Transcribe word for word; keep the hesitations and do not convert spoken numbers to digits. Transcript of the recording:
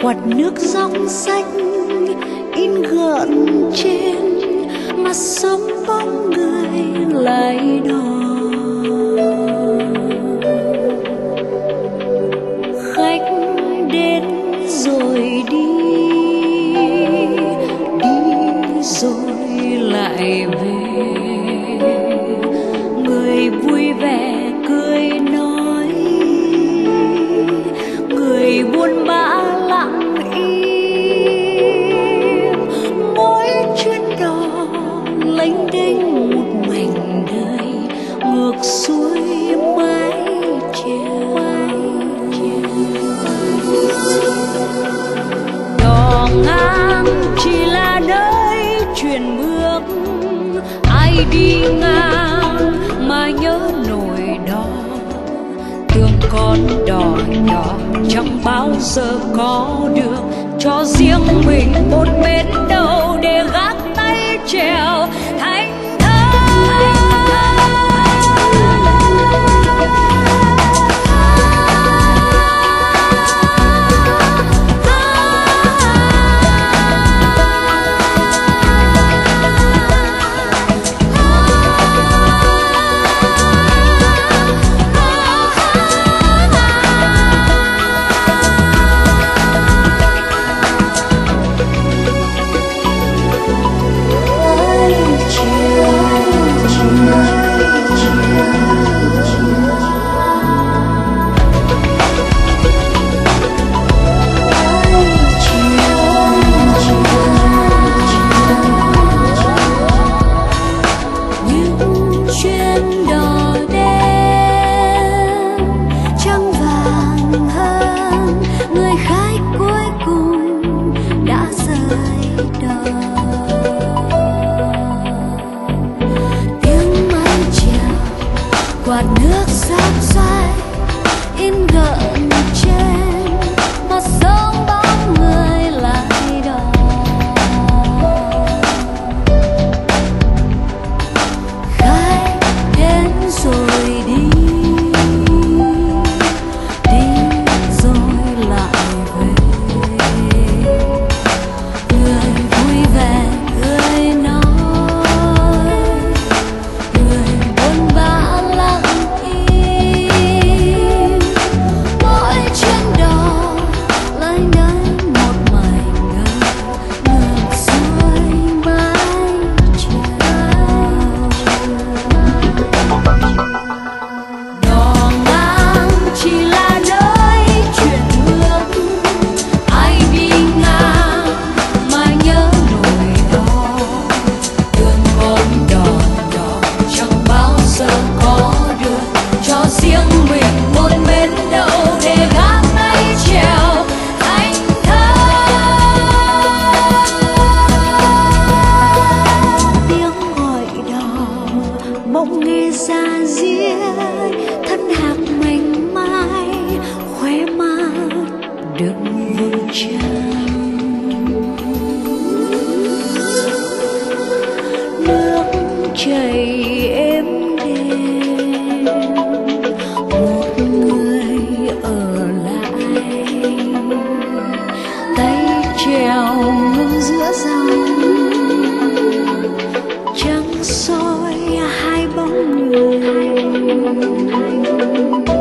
quạt nước róc rách in gợn trên mặt sóng, bóng người lại đò. Khách đến rồi đi, đi rồi lại về, người vui vẻ cười nói, người buồn bã lặng im. Mỗi chuyến đò lênh đênh một mảnh đời, ngược xuôi mái chèo. Đò ngang chỉ là nơi chuyển bước, ai đi ngang mà nhớ nổi đó. Thương con đò nhỏ chẳng bao giờ có được cho riêng mình một bến đâu để gác tay chèo thành quạt nước róc rách in gợn trên mặt sông, bóng người lại đò. Khách đến rồi đi, đi rồi lại về, người vui vẻ cười nói, người buồn bã bỗng nghe ra diết thân hạc mảnh mai, khóe mắt được vầng trăng. Nước chảy êm đềm, một người ở lại, tay trèo ngưng giữa dòng trăng soi hai bóng người.